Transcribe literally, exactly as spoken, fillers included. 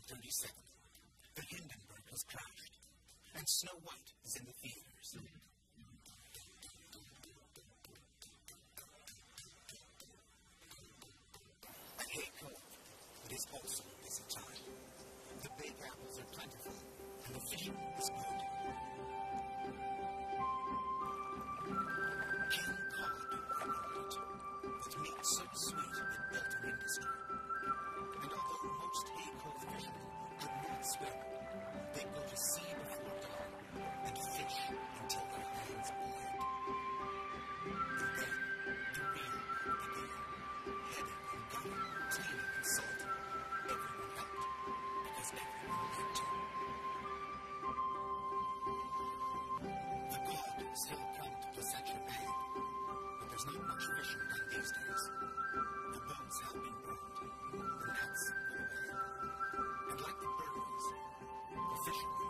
thirty-seven. The Hindenburg has crashed, and Snow White is in the theaters. At Hay Cove, it is also a busy time. The big apples are plentiful, and the fishing is good. King Cod, I call it, with meat so sweet it built an industry. And although most Hay Cove fishermen could not swim, they go to sea before dawn and fish until their hands bled. And then the real work began. Heading and gutting, cleaning and salting. Everyone helped, because everyone had to. The cod still come to Placentia Bay, but there's not much fishing done these days. The boats have been burned, the nets put away, and like the birds, the fishermen